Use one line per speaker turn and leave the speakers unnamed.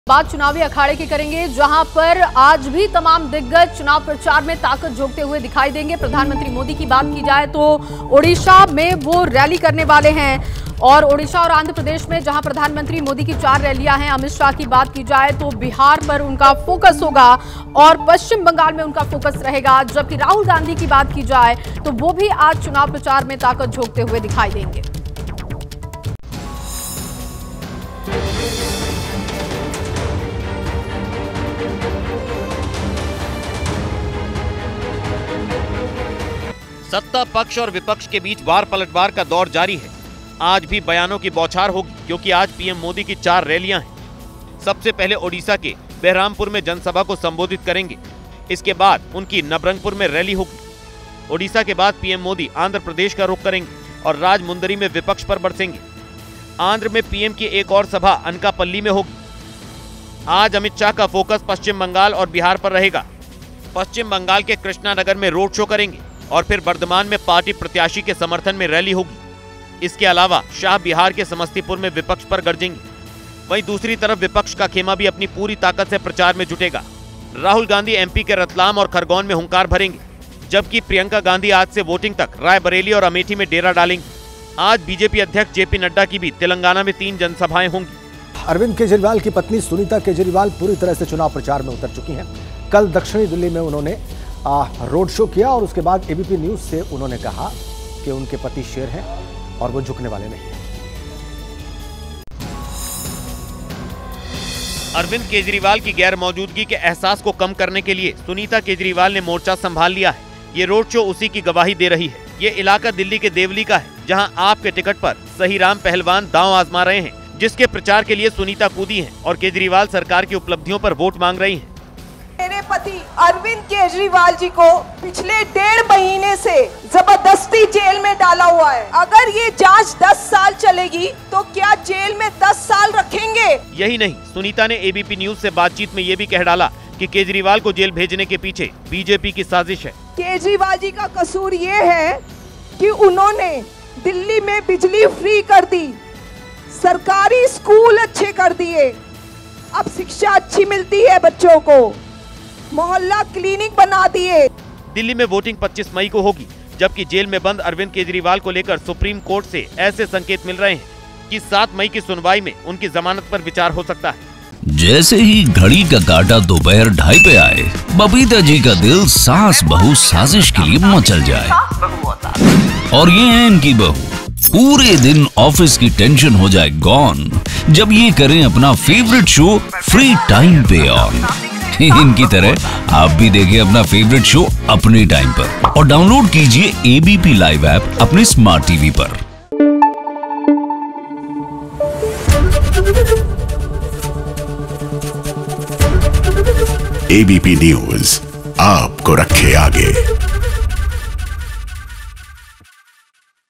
बात चुनावी अखाड़े की करेंगे, जहां पर आज भी तमाम दिग्गज चुनाव प्रचार में ताकत झोंकते हुए दिखाई देंगे। प्रधानमंत्री मोदी की बात की जाए तो ओडिशा में वो रैली करने वाले हैं और ओडिशा और आंध्र प्रदेश में जहां प्रधानमंत्री मोदी की 4 रैलियां हैं। अमित शाह की बात की जाए तो बिहार पर उनका फोकस होगा और पश्चिम बंगाल में उनका फोकस रहेगा। जबकि राहुल गांधी की बात की जाए तो वो भी आज चुनाव प्रचार में ताकत झोंकते हुए दिखाई देंगे।
सत्ता पक्ष और विपक्ष के बीच वार पलटवार का दौर जारी है। आज भी बयानों की बौछार होगी, क्योंकि आज पीएम मोदी की 4 रैलियां हैं। सबसे पहले ओडिशा के बहरामपुर में जनसभा को संबोधित करेंगे। इसके बाद उनकी नबरंगपुर में रैली होगी। ओडिशा के बाद पीएम मोदी आंध्र प्रदेश का रुख करेंगे और राजमुंदरी में विपक्ष पर बरसेंगे। आंध्र में पीएम की एक और सभा अनकापल्ली में होगी। आज अमित शाह का फोकस पश्चिम बंगाल और बिहार पर रहेगा। पश्चिम बंगाल के कृष्णानगर में रोड शो करेंगे और फिर वर्धमान में पार्टी प्रत्याशी के समर्थन में रैली होगी। इसके अलावा शाह बिहार के समस्तीपुर में विपक्ष पर गरजेंगे। वहीं दूसरी तरफ विपक्ष का खेमा भी अपनी पूरी ताकत से प्रचार में जुटेगा। राहुल गांधी एमपी के रतलाम और खरगोन में हुंकार भरेंगे, जबकि प्रियंका गांधी आज से वोटिंग तक रायबरेली और अमेठी में डेरा डालेंगे। आज बीजेपी अध्यक्ष जेपी नड्डा की भी तेलंगाना में 3 जनसभाएं होंगी।
अरविंद केजरीवाल की पत्नी सुनीता केजरीवाल पूरी तरह से चुनाव प्रचार में उतर चुकी हैं। कल दक्षिणी दिल्ली में उन्होंने रोड शो किया और उसके बाद एबीपी न्यूज से उन्होंने कहा कि उनके पति शेर हैं और वो झुकने वाले नहीं हैं।
अरविंद केजरीवाल की गैर मौजूदगी के एहसास को कम करने के लिए सुनीता केजरीवाल ने मोर्चा संभाल लिया है। ये रोड शो उसी की गवाही दे रही है। ये इलाका दिल्ली के देवली का है, जहां आप के टिकट पर सही राम पहलवान दांव आजमा रहे हैं, जिसके प्रचार के लिए सुनीता कूदी है और केजरीवाल सरकार की उपलब्धियों पर वोट मांग रही है।
मेरे पति अरविंद केजरीवाल जी को पिछले 1.5 महीने से जबरदस्ती जेल में डाला हुआ है। अगर ये जांच 10 साल चलेगी तो क्या जेल में 10 साल रखेंगे? यही
नहीं, सुनीता ने एबीपी न्यूज से बातचीत में ये भी कह डाला कि केजरीवाल को जेल भेजने के पीछे बीजेपी की साजिश है।
केजरीवाल जी का कसूर ये है कि उन्होंने दिल्ली में बिजली फ्री कर दी, सरकारी स्कूल अच्छे कर दिए, अब शिक्षा अच्छी मिलती है बच्चों को, मोहल्ला क्लिनिक बना दिए।
दिल्ली में वोटिंग 25 मई को होगी, जबकि जेल में बंद अरविंद केजरीवाल को लेकर सुप्रीम कोर्ट से ऐसे संकेत मिल रहे हैं कि 7 मई की सुनवाई में उनकी जमानत पर विचार हो सकता है।
जैसे ही घड़ी का काटा दोपहर 2:30 पे आए, बबीता जी का दिल सास बहू साजिश के लिए मचल जाए। और ये है इनकी बहू, पूरे दिन ऑफिस की टेंशन हो जाए गॉन जब ये करें अपना फेवरेट शो फ्री टाइम पे ऑन। इनकी तरह आप भी देखिए अपना फेवरेट शो अपने टाइम पर और डाउनलोड कीजिए एबीपी लाइव ऐप अपने स्मार्ट टीवी पर।
एबीपी न्यूज आपको रखे आगे।